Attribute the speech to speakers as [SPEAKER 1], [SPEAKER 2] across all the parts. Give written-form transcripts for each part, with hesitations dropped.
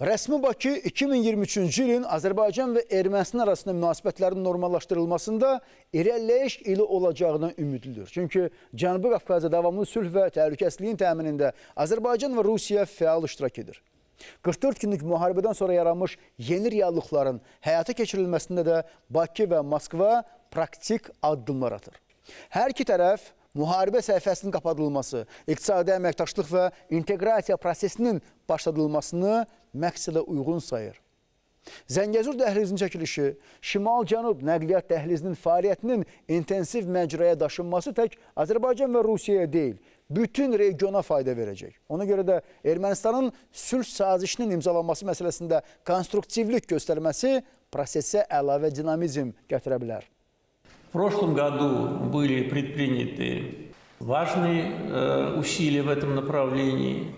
[SPEAKER 1] Rəsmi Bakı 2023-cü ilin Azərbaycan və Ermənistan arasında münasibətlərin normallaşdırılmasında irəliləyiş ili olacağına ümidlidir. Çünki Cənubi Qafqazda davamlı sülh və təhlükəsizliyin təminində Azərbaycan və Rusiya fəal iştirak edir. 44 günlük müharibədən sonra yaranmış yeni reallıqların həyata keçirilməsində də Bakı və Moskva praktik addımlar atır. Hər iki tərəf müharibə səhifəsinin qapadılması, iqtisadi əməkdaşlıq və inteqrasiya prosesinin başladılmasını məqsədə uyğun sayır. Zəngəzur dəhlizinin çəkilişi, Şimal-Cənub nəqliyyat dəhlizinin fəaliyyətinin intensiv məcraya daşınması tək Azərbaycan və Rusiyaya deyil, bütün regiona fayda verəcək. Ona görə də Ermənistanın sülh sazişinin imzalanması məsələsində konstruktivlik göstərməsi prosesə əlavə dinamizm gətirə bilər.
[SPEAKER 2] В прошлом году были предприняты важные усилия в этом направлении.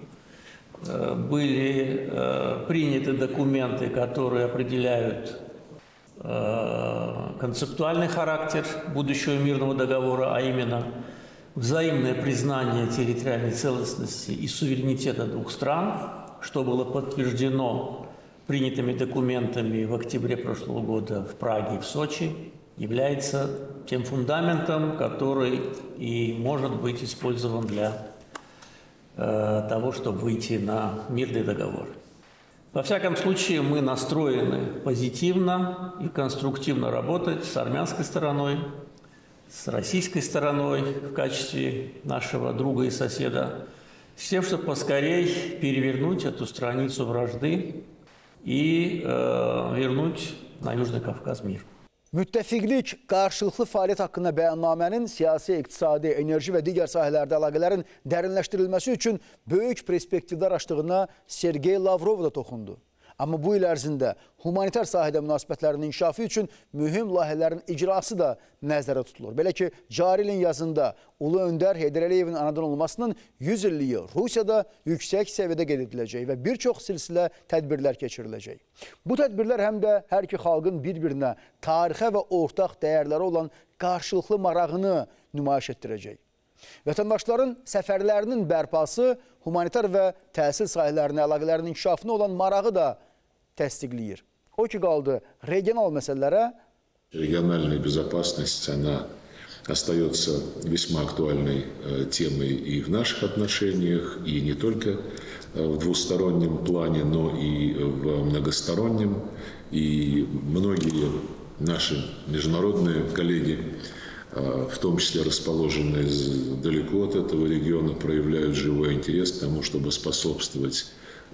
[SPEAKER 2] Были приняты документы, которые определяют концептуальный характер будущего мирного договора, а именно взаимное признание территориальной целостности и суверенитета двух стран, что было подтверждено принятыми документами в октябре прошлого года в Праге и в Сочи, является тем фундаментом, который и может быть использован для того, чтобы выйти на мирный договор. Во всяком случае, мы настроены позитивно и конструктивно работать с армянской стороной, с российской стороной в качестве нашего друга и соседа, с тем, чтобы поскорее перевернуть эту страницу вражды и вернуть на Южный Кавказ мир.
[SPEAKER 1] Müttəfiqlik, qarşılıqlı fəaliyyət haqqında bəyannamənin siyasi, iqtisadi, enerji və digər sahələrdə əlaqələrin dərinləşdirilməsi üçün böyük perspektivlər açdığına Sergey Lavrov da toxundu. Amma bu il ərzində humanitar sahədə münasibətlərin inkişafı üçün mühüm layihələrin icrası da nəzərdə tutulur. Belə ki, cari ilin yazında Ulu Öndər Heydər Əliyevin anadan olmasının 100 illiyi Rusiyada yüksək səviyyədə qeyd ediləcək və bir çox silsilə tədbirlər keçiriləcək. Bu tədbirlər həm də hər iki xalqın bir-birinə tarixə və ortaq dəyərləri olan qarşılıqlı marağını nümayiş etdirəcək. Vətəndaşların səfərlərinin bərpası humanitar və təhsil sahələrinin əlaqələrinin inkişafına olan marağı da təsdiqləyir. O ki qaldı regional məsələlərə.
[SPEAKER 3] Региональная безопасность, она остается весьма актуальной темой и в наших отношениях, и не только в двустороннем плане, но и в многостороннем. И многие наши международные коллеги, в том числе расположенные далеко от этого региона, проявляют живой интерес к тому, чтобы способствовать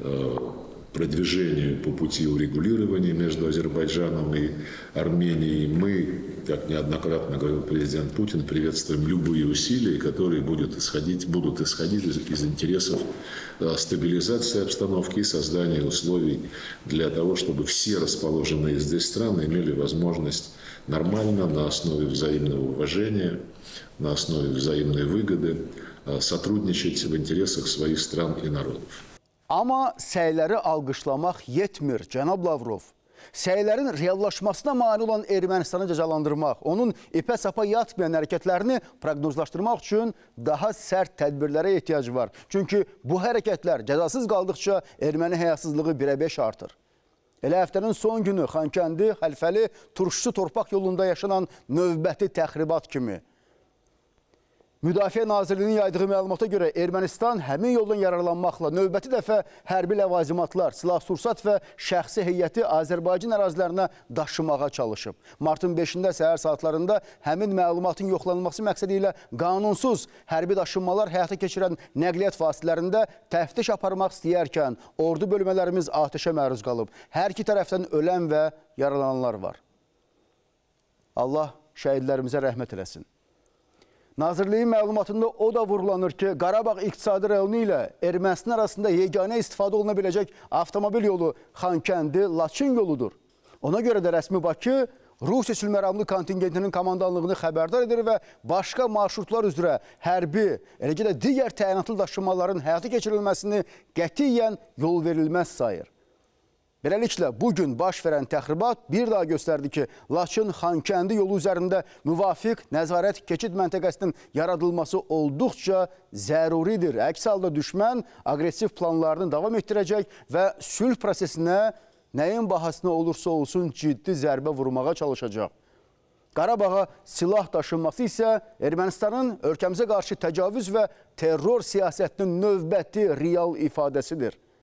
[SPEAKER 3] продвижению по пути урегулирования между Азербайджаном и Арменией. Мы, как неоднократно говорил президент Путин, приветствуем любые усилия, которые будут исходить из интересов стабилизации обстановки и создания условий для того, чтобы все расположенные здесь страны имели возможность нормально, на основе взаимного уважения, на основе взаимной выгоды сотрудничать в интересах своих стран и народов.
[SPEAKER 1] Amma səyləri alqışlamaq yetmir, cənab Lavrov. Səylərin reallaşmasına mane olan Ermənistanı cəzalandırmaq, onun ipə sapa yatmayan hərəkətlərini proqnozlaşdırmaq üçün daha sərt tədbirlərə ehtiyac var. Çünki bu hərəkətlər cəzasız qaldıqca erməni həyasızlığı 1-ə 5 artır. Elə həftənin son günü Xankəndi, Xəlfəli, Turşusu torpaq yolunda yaşanan növbəti təxribat kimi. Müdafiə Nazirliyinin yaydığı məlumata görə Ermənistan həmin yoldan yararlanmaqla növbəti dəfə hərbi ləvazimatlar, silah-sursat və şəxsi heyəti Azərbaycan ərazilərinə daşımağa çalışıb. Martın 5-də səhər saatlarında həmin məlumatın yoxlanılması məqsədi ilə qanunsuz hərbi daşınmalar həyata keçirən nəqliyyat vasitələrində təftiş aparmaq istəyərkən ordu bölmələrimiz atəşə məruz qalıb. Hər iki tərəfdən ölən və yaralananlar var. Allah şəhidlərimizə rəhmət eləsin. Nazirliyin məlumatında o da vurgulanır ki, Qarabağ iqtisadi rayonu ilə Ermənistan arasında yeganə istifadə oluna biləcək avtomobil yolu Xankəndi-Laçın yoludur. Ona görə də rəsmi Bakı Rusiya sülhməramlı kontingentinin komandanlığını xəbərdar edir və başqa marşrutlar üzrə hərbi, eləcə də digər təyinatlı daşınmaların həyata keçirilməsini qətiyyən yol verilməz sayır. Beləliklə, bugün baş verən təxribat bir daha göstərdi ki, Laçın-Xankəndi yolu üzərində müvafiq nəzarət keçid məntəqəsinin yaradılması olduqca zəruridir. Əks halda düşmən aqressiv planlarını davam etdirəcək və sülh prosesinə nəyin bahasına olursa olsun ciddi zərbə vurmağa çalışacaq. Qarabağa silah daşınması isə Ermənistanın ölkəmizə qarşı təcavüz və terror siyasətinin növbəti real ifadəsidir.